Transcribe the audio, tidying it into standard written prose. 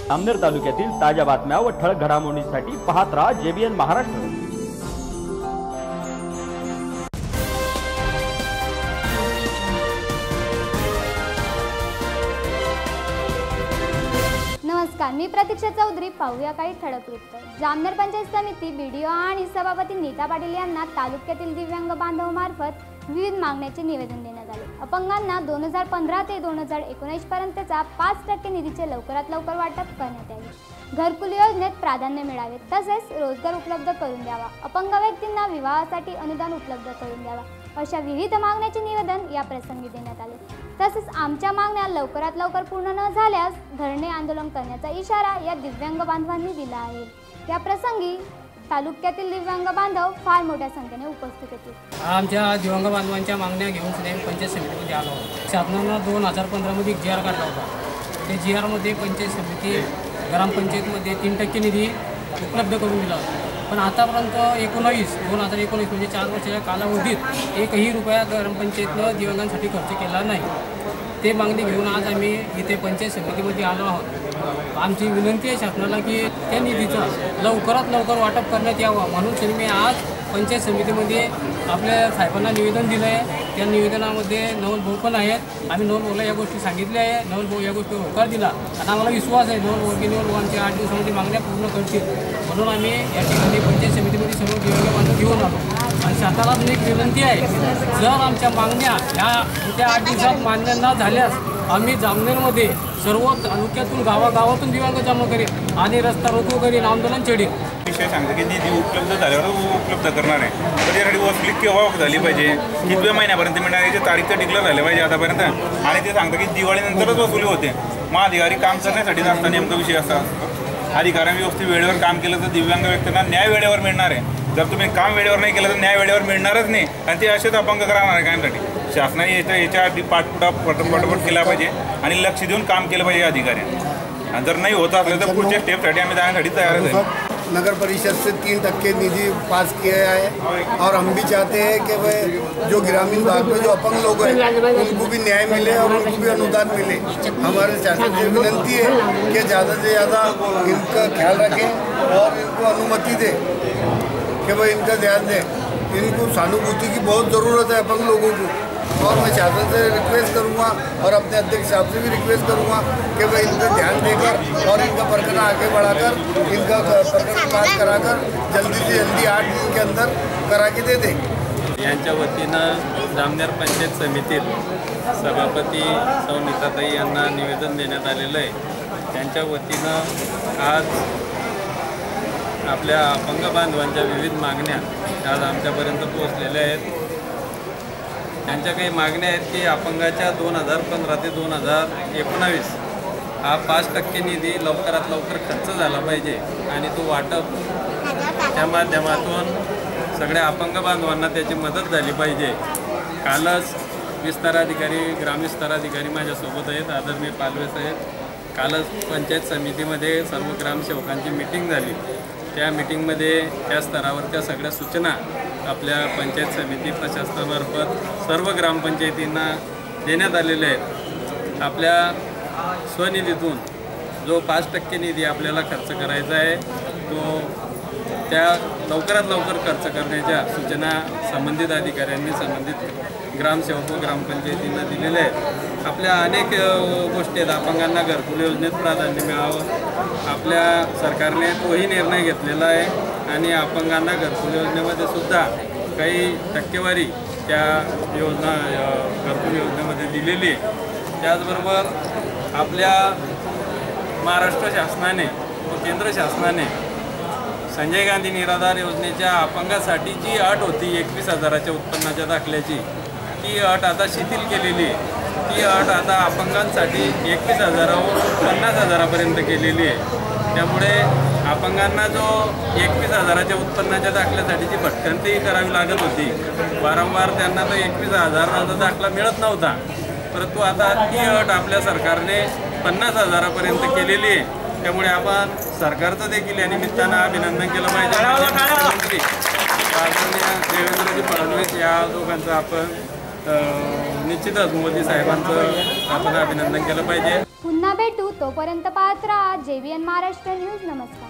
जामनेर तालुक्यातील ताज्या बातम्या व ठळक घडामोडींसाठी पाहत राहा JBN महाराष्ट्र। नमस्कार, मी प्रतीक्षा चौधरी। पाहूया काही ठळक वृत्त। जामनेर पंचायत समिती BDO आणि सभापती नीता पाटील यांना तालुक्यातील दिव्यांग बांधवांमार्फत विविध मागण्यांचे निवेदन देण्यात आले। अपंगांना 2015 ते 2019 पर्यंतचा 5% निधीचे लवकरात लवकर वाटप करण्यात यावे। घरकुल योजनेत प्राधान्य मिळावे, तसेच रोजगार उपलब्ध करून द्यावा। अपंग व्यक्तींना विवाहासाठी अनुदान उपलब्ध करून द्यावा, अशा विविध मागण्यांचे निवेदन या प्रसंगी देण्यात आले। तसेच आमच्या मागण्या लवकरात लवकर पूर्ण न झाल्यास धरणे आंदोलन करण्याचा इशारा या दिव्यांग बांधवांनी दिला आहे। या प्रसंगी तालुक्यातील दिव्यांग बांधव फार मोठ्या संख्येने उपस्थित होते। आमच्या दिव्यांग बांधवांच्या मागण्या घेऊन पंचायत समितीमध्ये आलो आहोत। शासनानं 2015 मध्ये एक GR काढला होता। त्या GR मध्ये पंचायत समिती ग्रामपंचायतमध्ये 3% निधी उपलब्ध करून दिला होता, पण आतापर्यंत 2019 म्हणजे 4 वर्षाच्या कालावधीत एकही रुपया ग्रामपंचायतनं दिव्यांगांसाठी खर्च केला नाही। ते मागणी घेऊन आज आम्ही इथे पंचायत समितीमध्ये आलो आहोत। आमची विनंती आहे शासनाला की त्या निधीचं लवकरात लवकर वाटप करण्यात यावं, म्हणून मी आज पंचायत समितीमध्ये आपल्या साहेबांना निवेदन दिलं आहे। त्या निवेदनामध्ये नवल भाऊ पण आहेत। आम्ही नवल भाऊला या गोष्टी सांगितल्या आहे। नवल भाऊ या गोष्टीवर होकार दिला आणि आम्हाला विश्वास आहे नवल भाऊंच्या 8 दिवसामध्ये मागण्या पूर्ण करतील, म्हणून आम्ही या ठिकाणी पंचायत समितीमध्ये सर्व दिव्यांग बांधव घेऊन आलो। आणि शासनाला एक विनंती आहे, जर आमच्या मागण्या त्या 8 दिवसात मान्य न झाल्यास आम्ही जामनेरमध्ये सर्व तालुक्यातून गावागावातून दिव्यांग जमा करेल आणि रस्ता रोको करेल, आंदोलन छेडेल। विषय सांगतो की निधी उपलब्ध झाल्यावर उपलब्ध करणार आहे, तर त्यासाठी वसुली केव्हा झाली पाहिजे, कितव्या महिन्यापर्यंत मिळणार याची तारीख तर डिक्लेअर झाली पाहिजे आतापर्यंत। आणि ते सांगतं की दिवाळीनंतरच वसुली होते। मग अधिकारी काम करण्यासाठी नसता नेमका विषय असा अधिकाऱ्यांनी व्यवस्थित वेळेवर काम केलं तर दिव्यांग व्यक्तींना न्याय वेळेवर मिळणार आहे। जर तुम्ही काम वेळेवर नाही केलं तर न्याय वेळेवर मिळणारच नाही आणि ते असेच अपंग करणार आहे कायमसाठी। शासनाने याच्या आधी पटपट केला पाहिजे आणि लक्ष देऊन काम केलं पाहिजे अधिकाऱ्यांनी। आणि जर नाही होत असलं तर पुढच्या स्टेपसाठी आम्ही जाण्यासाठी तयारच आहे। नगर परिषद से 3% निधि पास किया है और हम भी चाहते हैं कि भाई जो ग्रामीण भाग में जो अपंग लोग हैं उनको भी न्याय मिले और उनको भी अनुदान मिले। हमारे शासन से विनंती है कि ज़्यादा से ज़्यादा इनका ख्याल रखें और इनको अनुमति दें कि भाई इनका ध्यान दें। इनको सहानुभूति की बहुत ज़रूरत है अपंग लोगों को, और मैं शासन से रिक्वेस्ट करूंगा और अपने अध्यक्ष साहब से भी रिक्वेस्ट करूंगा कि भाई इनका ध्यान देकर और इनका प्रकरण आगे बढ़ाकर इनका प्रकरण पास कराकर जल्दी से जल्दी 8 दिन के अंदर करा के दे दें। यांच्या वतीनं जामनेर पंचायत समितीत सभापती सौ नीताताई यांना निवेदन देण्यात आलेलं आहे। त्यांच्या वतीनं आज आपल्या अपंग बांधवांच्या विविध मागण्या आज आमच्यापर्यंत पोहोचलेल्या आहेत। त्यांच्या काही मागण्या आहेत की अपंगाच्या 2015 ते 2019 हा 5% निधी लवकरात लवकर खर्च झाला पाहिजे आणि तो वाटप त्या माध्यमातून सगळ्या अपंग बांधवांना त्याची मदत झाली पाहिजे। कालच विस्ताराधिकारी ग्रामविस्ताराधिकारी माझ्यासोबत आहेत, आदरणीय पालवे साहेब। कालच पंचायत समितीमध्ये सर्व ग्रामसेवकांची मीटिंग झाली। त्या मीटिंगमध्ये त्या स्तरावरच्या सगळ्या सूचना आपल्या पंचायत समिती प्रशासनामार्फत सर्व ग्रामपंचायतींना देण्यात आलेल्या आहेत। आपल्या स्वनिधीतून जो 5% निधी आपल्याला खर्च करायचा आहे तो त्या लवकरात लवकर खर्च करण्याच्या सूचना संबंधित अधिकाऱ्यांनी संबंधित ग्रामसेवक व ग्रामपंचायतींना दिलेल्या आहेत। आपल्या अनेक गोष्टी आहेत। अपंगांना घरकुल योजनेत प्राधान्य मिळावं, आपल्या सरकारने तोही निर्णय घेतलेला आहे आणि अपंगांना घरकुल योजनेमध्ये सुद्धा काही टक्केवारी त्या योजना घरकुल योजनेमध्ये दिलेली आहे। त्याचबरोबर आपल्या महाराष्ट्र शासनाने व केंद्र शासनाने संजय गांधी निराधार योजनेच्या अपंगासाठी जी अट होती 21,000च्या उत्पन्नाच्या दाखल्याची, ती अट आता शिथिल केलेली आहे। ती अट आता अपंगांसाठी 21,000वरून 50,000पर्यंत केलेली आहे। त्यामुळे अपंगांना जो 21,000च्या उत्पन्नाच्या दाखल्यासाठीची भटकंती करावी लागत होती, वारंवार त्यांना तो 21,000चा दाखला मिळत नव्हता, परंतु आता ती अट आपल्या सरकारने 50,000पर्यंत केलेली आहे। त्यामुळे आपण सरकारचं देखील या निमित्तानं अभिनंदन केलं पाहिजे। मुख्यमंत्री आदरणीय देवेंद्रजी फडणवीस या दोघांचं आपण निश्चितच मोदी साहेबांचं आपण अभिनंदन केलं पाहिजे. पुन्हा भेटू, तोपर्यंत पाहत राहा JBN महाराष्ट्र न्यूज. नमस्कार.